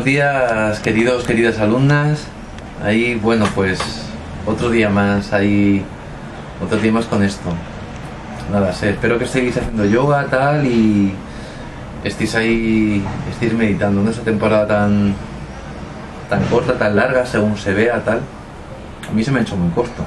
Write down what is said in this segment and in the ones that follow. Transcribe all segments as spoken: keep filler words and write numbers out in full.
buenos días, queridos, queridas alumnas. Ahí, bueno, pues otro día más, ahí, otro día más con esto. Nada, sé, espero que estéis haciendo yoga, tal, y estéis ahí, estéis meditando en esta temporada tan, tan corta, tan larga, según se vea, tal. A mí se me ha hecho muy corto.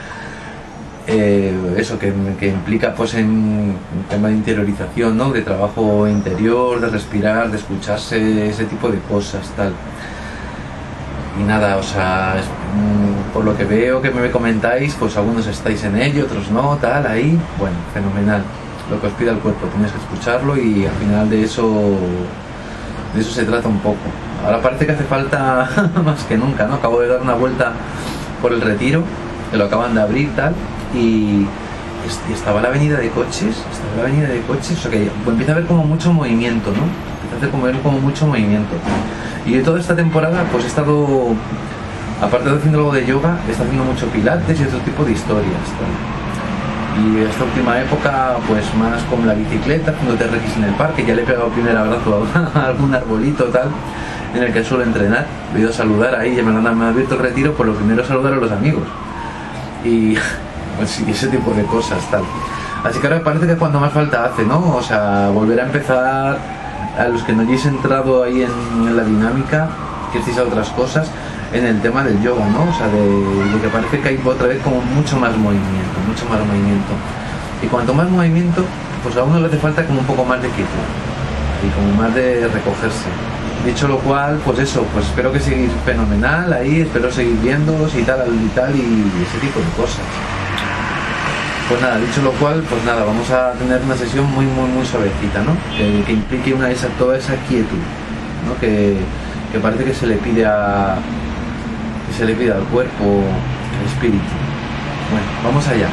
Eh, eso que, que implica pues en un tema de interiorización, ¿no? De trabajo interior, de respirar, de escucharse, ese tipo de cosas, tal. Y nada, o sea, es, mm, por lo que veo que me comentáis, pues algunos estáis en ello, otros no, tal, ahí, bueno, fenomenal. Lo que os pida el cuerpo, tenéis que escucharlo y al final de eso, de eso se trata un poco. Ahora parece que hace falta más que nunca, ¿no? Acabo de dar una vuelta por el Retiro, que lo acaban de abrir, tal. Y estaba la avenida de coches, estaba la avenida de coches, o sea que empieza a haber como mucho movimiento, ¿no? Empieza a haber como mucho movimiento. Y yo toda esta temporada pues he estado, aparte de haciendo algo de yoga, he estado haciendo mucho pilates y otro tipo de historias, tal. Y esta última época pues más con la bicicleta, haciendo T R X en el parque, ya le he pegado el primer abrazo a algún arbolito, tal, en el que suelo entrenar. He ido a saludar ahí, ya me han abierto el Retiro, por lo primero saludar a los amigos. Y pues sí, ese tipo de cosas, tal. Así que ahora me parece que es cuando más falta hace, ¿no? O sea, volver a empezar, a los que no hayáis entrado ahí en, en la dinámica, que estéis a otras cosas, en el tema del yoga, ¿no? O sea, de, de que parece que hay otra vez como mucho más movimiento, mucho más movimiento. Y cuanto más movimiento, pues a uno le hace falta como un poco más de quietud y como más de recogerse. Dicho lo cual, pues eso, pues espero que sigáis fenomenal ahí, espero seguir viéndoos y tal, y tal, y ese tipo de cosas. Pues nada, dicho lo cual, pues nada, vamos a tener una sesión muy, muy, muy suavecita, ¿no? Que, que implique una esa, toda esa quietud, ¿no? Que, que parece que se le pide a, que se le pide al cuerpo, al espíritu. Bueno, vamos allá.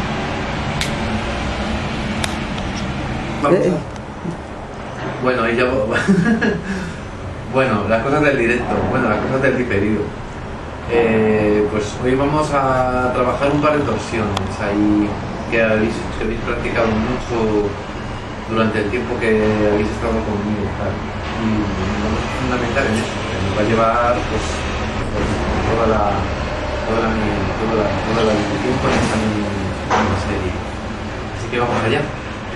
Vamos a... Bueno, ahí ya... Bueno, las cosas del directo, bueno, las cosas del diferido. Eh, pues hoy vamos a trabajar un par de torsiones ahí que habéis, que habéis practicado mucho durante el tiempo que habéis estado conmigo, tal. Y vamos a fundamentar en eso, que nos va a llevar pues toda la toda la toda la, toda la tiempo en esta misma serie. Así que vamos allá.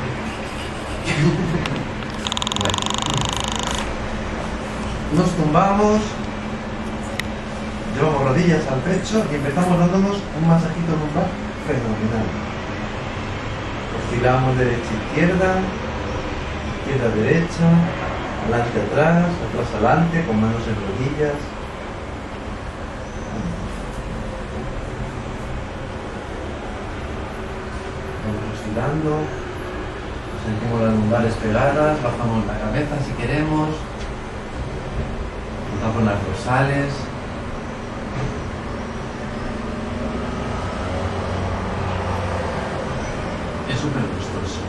Nos tumbamos, llevamos rodillas al pecho y empezamos dándonos un masajito lumbar fenomenal. Oscilamos derecha izquierda, izquierda derecha, adelante atrás, atrás adelante, con manos en rodillas. Vamos oscilando, sentimos las lumbares pegadas, bajamos la cabeza si queremos. Con las dorsales. Es súper gustoso.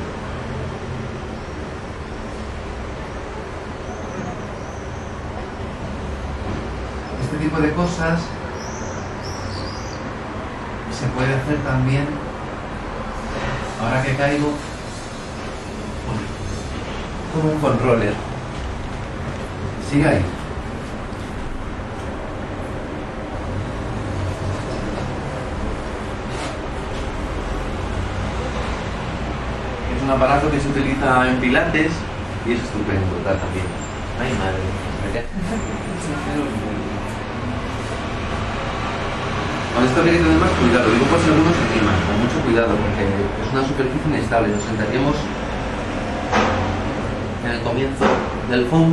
Este tipo de cosas se puede hacer también, ahora que caigo, como un controller. Sigue ahí. Un aparato que se utiliza en pilates y es estupendo, tal, también. Ay, madre. Con esto hay que tener más cuidado, digo por si algunos encima, con mucho cuidado, porque es una superficie inestable. Nos sentaríamos en el comienzo del foam,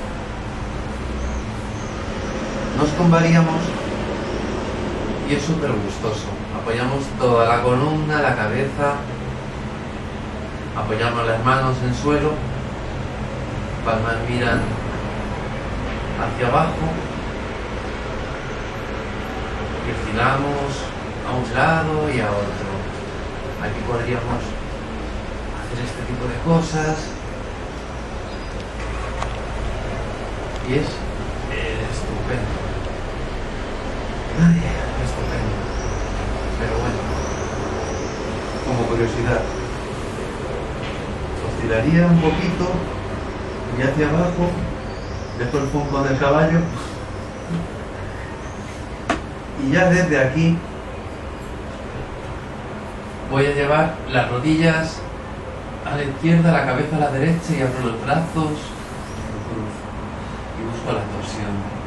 nos tumbaríamos y es súper gustoso. Apoyamos toda la columna, la cabeza. Apoyamos las manos en suelo, palmas miran hacia abajo, y giramos a un lado y a otro. Aquí podríamos hacer este tipo de cosas y es estupendo. Ay, estupendo. Pero bueno, como curiosidad, oscilaría un poquito y hacia abajo dejo el fondo del caballo y ya desde aquí voy a llevar las rodillas a la izquierda, la cabeza a la derecha y abro los brazos y busco la torsión.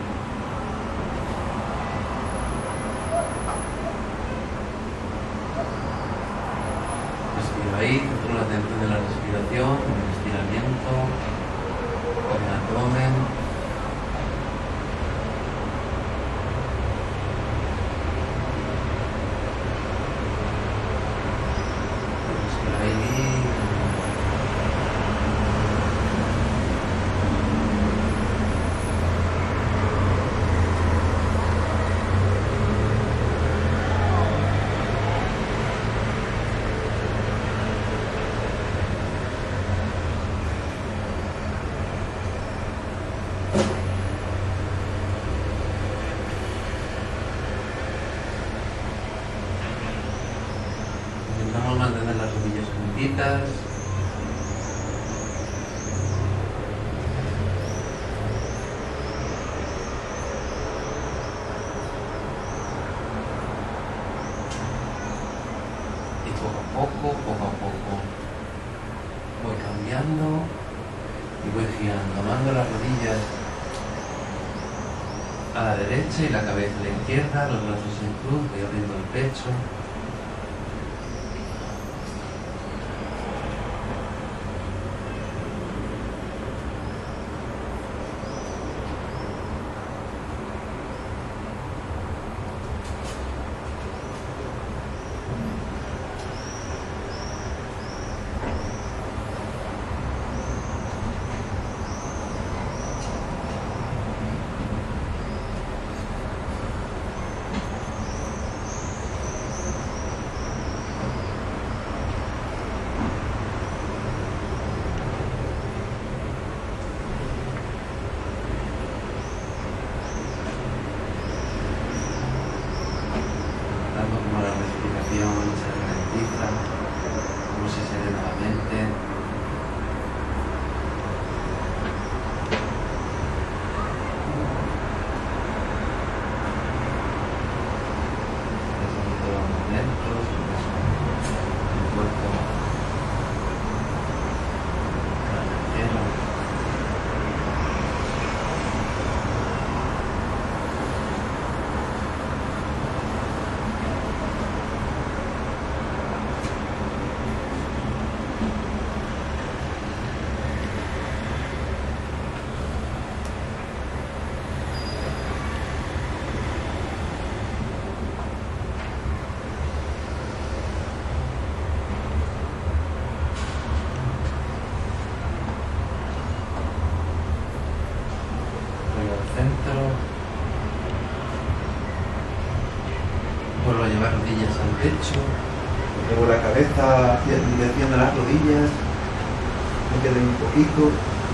Ahí, centro la atención de la respiración, el estiramiento, con el abdomen. Respira ahí. Intentamos mantener las rodillas juntitas. Y poco a poco, poco a poco, voy cambiando y voy girando, mando las rodillas a la derecha y la cabeza a la izquierda, los brazos en cruz, voy abriendo el pecho. Como la respiración se ralentiza, como se serena la mente. Pasando todos los momentos, el cuerpo entero. Centro, vuelvo a llevar rodillas al pecho, llevo la cabeza hacia la dirección de las rodillas, me quedé un poquito,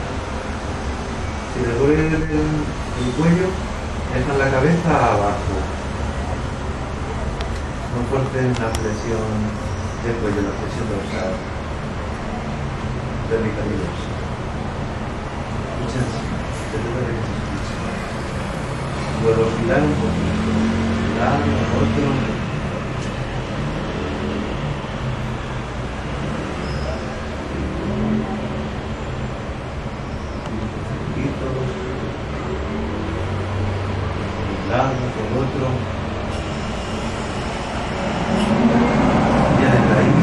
si me duele el, el cuello, dejan la cabeza abajo, no fuercen la presión del cuello, la presión dorsal, cervicalidos. Muchas gracias. Vuelvo a girar un poquito, un lado, otro. Un poquito. Un lado, por otro. Ya desde ahí.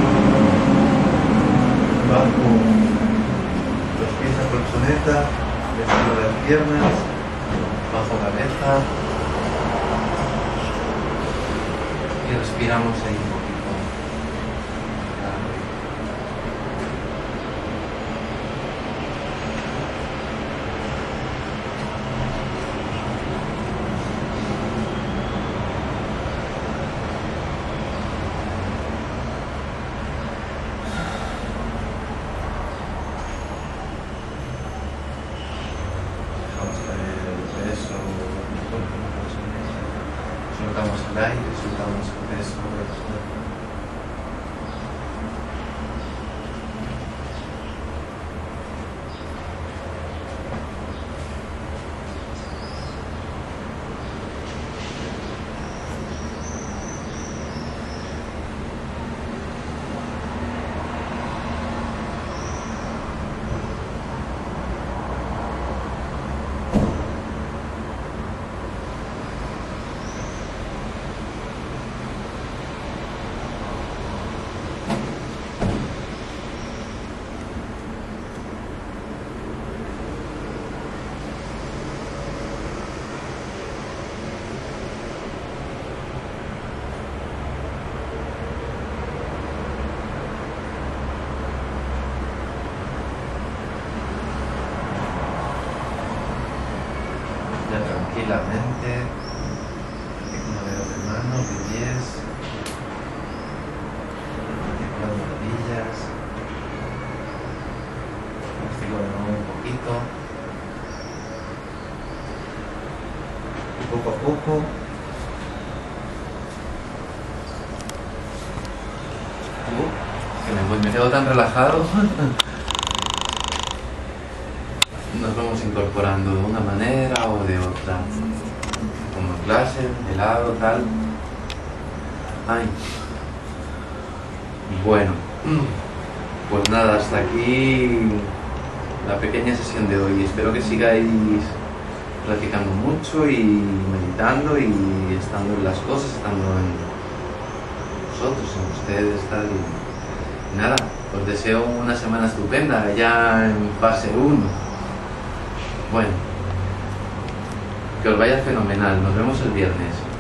Bajo los pies a colchoneta, desde las piernas. Bajo cabeza y respiramos ahí un poquito. Soltamos el aire, soltamos el peso del cuerpo. tranquilamente, mover de manos, de pies, articulando rodillas, articulando un poquito, y poco a poco que me, pues me quedo tan relajado. Nos vamos incorporando de una manera o de otra, como clase, de lado, tal. Ay. Bueno, pues nada, hasta aquí la pequeña sesión de hoy. Espero que sigáis practicando mucho y meditando y estando en las cosas, estando en vosotros, en ustedes, tal. Y nada, os deseo una semana estupenda, ya en fase uno. Bueno, que os vaya fenomenal. Nos vemos el viernes.